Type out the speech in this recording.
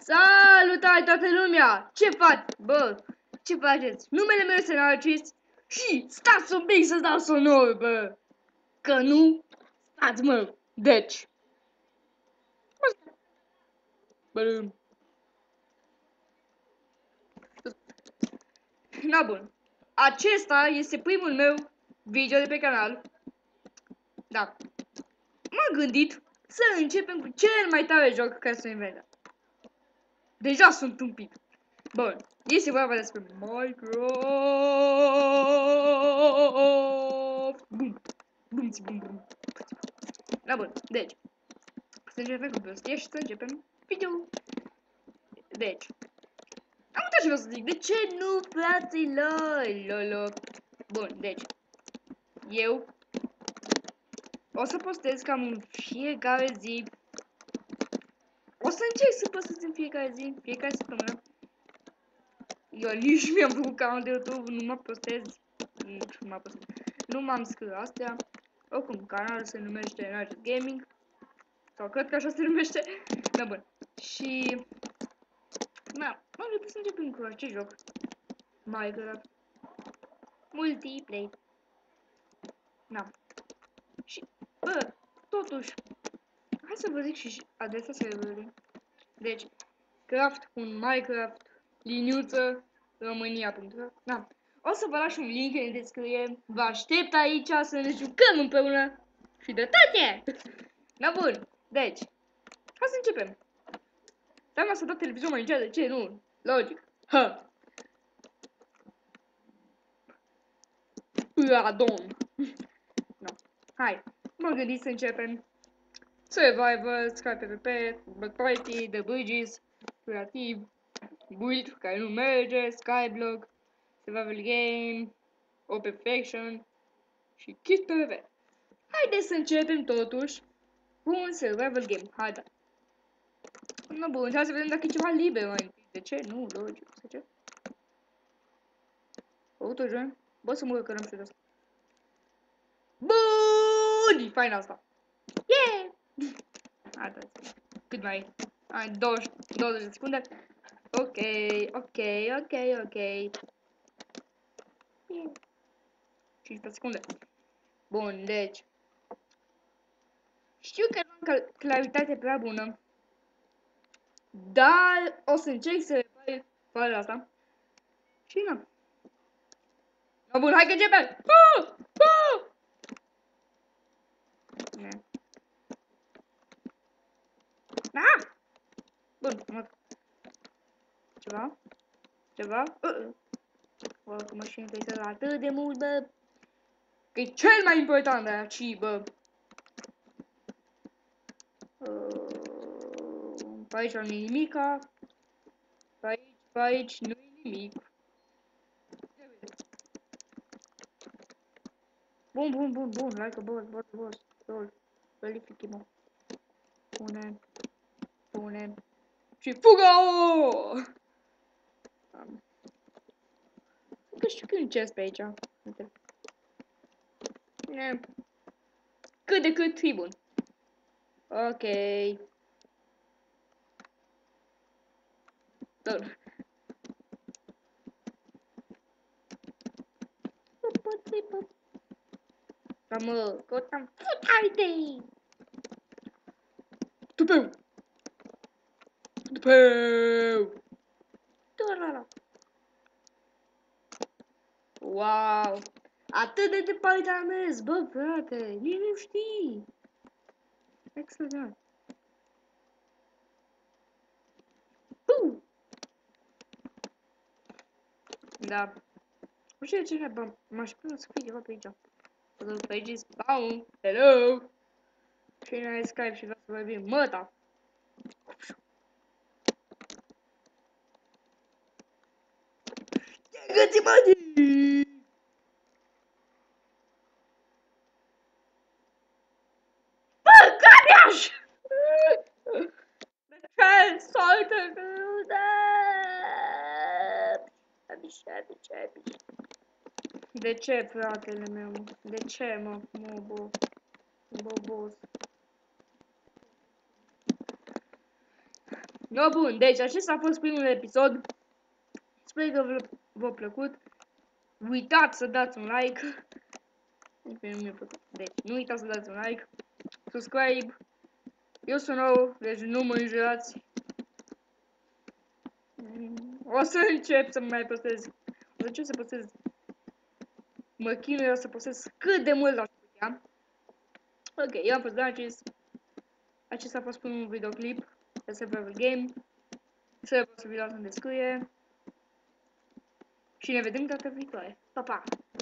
Salutare toată lumea! Ce faci? Bă, ce faceți? Numele meu este Narcis și stați un pic să-ți dau sonor, bă! Că nu? Stați, mă! Deci... Bă... Na bun. Acesta este primul meu video de pe canal. Da. M-am gândit să începem cu cel mai tare joc care s-a inventat. Deja sunt un pic. Bun, este vorba despre Minecraft. Bum, bum, bum, bum. Da, bun, deci, să începem cu prostie și să începem video. Deci, am uitat ce vreau să zic, de ce nu, fraților? Lolo. Bun, deci, eu o să postez cam în fiecare zi. O să încerc să postez în fiecare zi, fiecare săptămână. Eu nici mi-am făcut canal de YouTube, nu mă postez. Nu m-am scris astea. Oricum, canalul se numește Narcis Gaming. Sau cred că așa se numește. Da, bun. Și... Na, m-am gândit să începem cu acest joc. Minecraft. Multiplayer. Na. Și, bă, totuși, hai să vă zic și adresa serverului. Deci, craft un Minecraft liniuță România.ro. Da. O să vă las un link în descriere. Vă aștept aici să ne jucăm împreună. Și de toate! Na bun, deci, hai să începem. Doamna s-a dat televizorul mai încet, de ce? Nu, logic. Ha! Pradon. No. Hai, m-am gândit să începem. Survivor, Sky PvP, Block Party, The Bridges, Creativ, Build, care nu merge, Skyblock, Survival Game, Open Faction și Kit PvP. Haideți să începem totuși cu un Survival Game. Haide. No, bun, hai să vedem dacă e ceva liber mai întâi. De ce? Nu, logic. De ce? Autojoin? Bă, să mă că n-am știut asta. Bun! E fain asta. Yeah! Haide. Cât mai ai? 20 de secunde. Ok. 15 secunde. Bun, deci. Știu că nu am claritate prea bună. Dar o să încerc să repar fără asta. Și nu. No, bun, hai că începem! Ah! Bun, mă. Ceva? Bă, că mă și interesează atât de mult, bă. Că e cel mai important de aici, bă. Pe aici nu e nimica. Pe aici nu e nimic. Bun, like a boss. Verific, mă. Punem. Și fugă! Că știu că e un chest pe aici. Uite. Cât de cât e bun. Ok. Bun. Mă, căutam idei. Tupeu. Wow. Atât de departe am mers, bă, frate. Nici nu știi. Extraordinar. Da. Nu știu ce bă, m-aș pune să fie ceva pe aici. Pe aici spawn. Hello. Și n-ai Skype și vreau să vorbim. Mă, da. Găți-mă! Bă, cabiaș! De ce? Solte crude! De ce, fratele meu? De ce, mă, bobos? No, bun, deci acesta a fost primul episod. Sper că v-a plăcut. Uitați să dați un like. Deci, nu uitați să dați un like. Subscribe. Eu sunt nou, deci nu mă înjurați. O să încep să mai postez. O să încep să postez. Mă chinui, o să postez cât de mult aș putea. Ok, eu am fost Darcis. Acesta a fost primul videoclip de Survival Game. Să vă să vi în descriere. Și ne vedem data viitoare. Pa, pa!